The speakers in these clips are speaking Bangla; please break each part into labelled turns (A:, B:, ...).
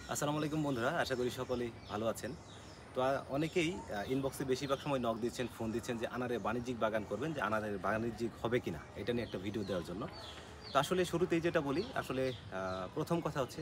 A: আসসালামু আলাইকুম বন্ধুরা, আশা করি সকলেই ভালো আছেন। তো অনেকেই ইনবক্সে বেশিরভাগ সময় নক দিচ্ছেন, ফোন দিচ্ছেন যে আনারে বাণিজ্যিক বাগান করবেন, যে আনারের বাণিজ্যিক হবে কিনা এটা নিয়ে একটা ভিডিও দেওয়ার জন্য। তো আসলে শুরুতেই যেটা বলি, আসলে প্রথম কথা হচ্ছে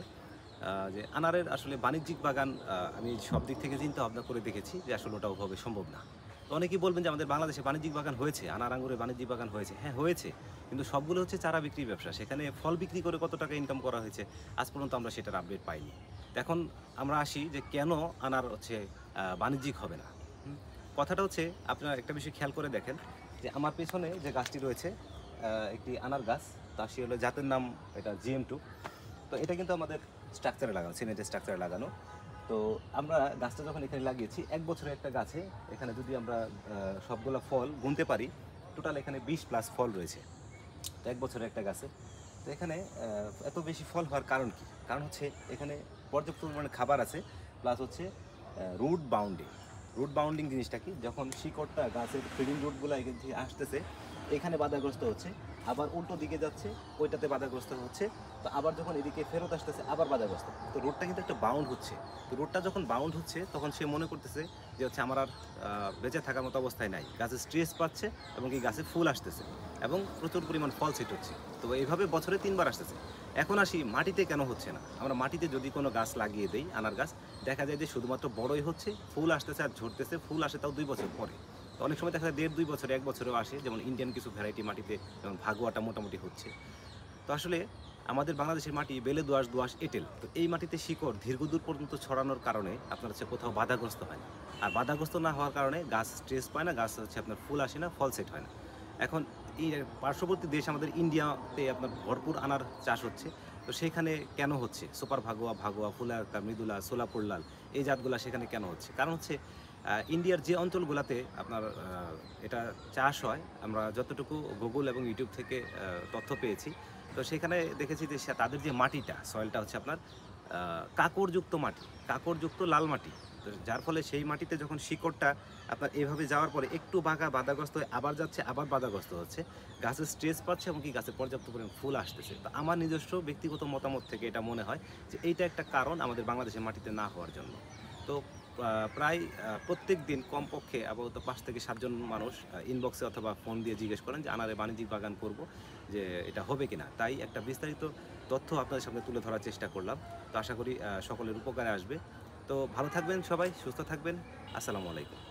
A: যে আনারের আসলে বাণিজ্যিক বাগান আমি সব দিক থেকে চিন্তা ভাবনা করে দেখেছি যে আসলে ওটা ওভাবে সম্ভব না। তো অনেকেই বলবেন যে আমাদের বাংলাদেশে বাণিজ্যিক বাগান হয়েছে, আনার আঙ্গুরের বাণিজ্যিক বাগান হয়েছে। হ্যাঁ, হয়েছে। কিন্তু সবগুলো হচ্ছে চারা বিক্রির ব্যবসা। সেখানে ফল বিক্রি করে কত টাকা ইনকাম করা হয়েছে আজ পর্যন্ত আমরা সেটার আপডেট পাইনি। তো এখন আমরা আসি যে কেন আনার হচ্ছে বাণিজ্যিক হবে না। হুম? কথাটা হচ্ছে, আপনারা একটা বিষয় খেয়াল করে দেখেন যে আমার পেছনে যে গাছটি রয়েছে একটি আনার গাছ। তার সে হলো জাতের নাম, এটা GM2। তো এটা কিন্তু আমাদের স্ট্রাকচারে লাগানো, সিমেন্টের স্ট্রাকচারে লাগানো। তো আমরা গাছটা যখন এখানে লাগিয়েছি, 1 বছরের একটা গাছে এখানে যদি আমরা সবগুলা ফল গুনতে পারি, টোটাল এখানে 20+ ফল রয়েছে। তো 1 বছরের একটা গাছে। তো এখানে এত বেশি ফল হওয়ার কারণ কি? কারণ হচ্ছে এখানে পর্যাপ্ত পরিমাণে খাবার আছে, প্লাস হচ্ছে রুট বাউন্ডিং। রুট বাউন্ডিং জিনিসটা কি? যখন শিকড়টা গাছের ফিডিং রুটগুলো এখান থেকে আসতেছে, এখানে বাধাগ্রস্ত হচ্ছে, আবার উল্টো দিকে যাচ্ছে, ওইটাতে বাধাগ্রস্ত হচ্ছে, তো আবার যখন এদিকে ফেরত আসতেছে আবার বাধাগ্রস্ত। তো রুটটা কিন্তু একটা বাউন্ড হচ্ছে। তো রুটটা যখন বাউন্ড হচ্ছে তখন সে মনে করতেছে যে হচ্ছে আমার আর বেঁচে থাকার মতো অবস্থায় নাই, গাছে স্ট্রেস পাচ্ছে এবং এই গাছে ফুল আসতেছে এবং প্রচুর পরিমাণ ফল সেট হচ্ছে। তো এইভাবে বছরে 3 বার আসতেছে। এখন আসি মাটিতে কেন হচ্ছে না? আমরা মাটিতে যদি কোনো গাছ লাগিয়ে দেই, আনার গাছ, দেখা যায় যে শুধুমাত্র বড়ই হচ্ছে, ফুল আসতেছে আর ঝরতেছে। ফুল আসে তাও 2 বছর পরে। তো অনেক সময় দেখা যায় 1.5-2 বছরে, 1 বছরেও আসে, যেমন ইন্ডিয়ান কিছু ভ্যারাইটি মাটিতে, যেমন ভাগুয়াটা মোটামুটি হচ্ছে। তো আসলে আমাদের বাংলাদেশের মাটি বেলে দোআঁশ, দোআঁশ এঁটেল। তো এই মাটিতে শিকড় দীর্ঘদূর পর্যন্ত ছড়ানোর কারণে আপনার হচ্ছে কোথাও বাধাগ্রস্ত হয় না। আর বাধাগ্রস্ত না হওয়ার কারণে গাছ স্ট্রেস পায় না, গাছ হচ্ছে আপনার ফুল আসে না, ফল সেট হয় না। এখন এই পার্শ্ববর্তী দেশ আমাদের ইন্ডিয়াতে আপনার ভরপুর আনার চাষ হচ্ছে। তো সেখানে কেন হচ্ছে? সুপার ভাগোয়া, ভাগোয়া, ফুলারকা, মৃদুলা, সোলাপুর লাল, এই জাতগুলা সেখানে কেন হচ্ছে? কারণ হচ্ছে ইন্ডিয়ার যে অঞ্চলগুলাতে আপনার এটা চাষ হয়, আমরা যতটুকু গুগল এবং ইউটিউব থেকে তথ্য পেয়েছি, তো সেখানে দেখেছি যে তাদের যে মাটিটা, সয়েলটা হচ্ছে আপনার কাঁকড়যুক্ত মাটি, কাঁকড়যুক্ত লাল মাটি। তো যার ফলে সেই মাটিতে যখন শিকড়টা আপনার এভাবে যাওয়ার পরে একটু বাধাগ্রস্ত হয়ে আবার যাচ্ছে, আবার বাধাগ্রস্ত হচ্ছে, গাছের স্ট্রেস পাচ্ছে এবং কি গাছে পর্যাপ্ত পরিমাণ ফুল আসতেছে। তো আমার নিজস্ব ব্যক্তিগত মতামত থেকে এটা মনে হয় যে এইটা একটা কারণ আমাদের বাংলাদেশের মাটিতে না হওয়ার জন্য। তো প্রায় প্রত্যেক দিন কমপক্ষে আপাতত 5 থেকে 7 জন মানুষ ইনবক্সে অথবা ফোন দিয়ে জিজ্ঞেস করেন যে আনারে বাণিজ্যিক বাগান করব, যে এটা হবে কিনা। তাই একটা বিস্তারিত তথ্য আপনাদের সামনে তুলে ধরার চেষ্টা করলাম। তো আশা করি সকলের উপকারে আসবে। তো ভালো থাকবেন সবাই, সুস্থ থাকবেন। আসসালামু আলাইকুম।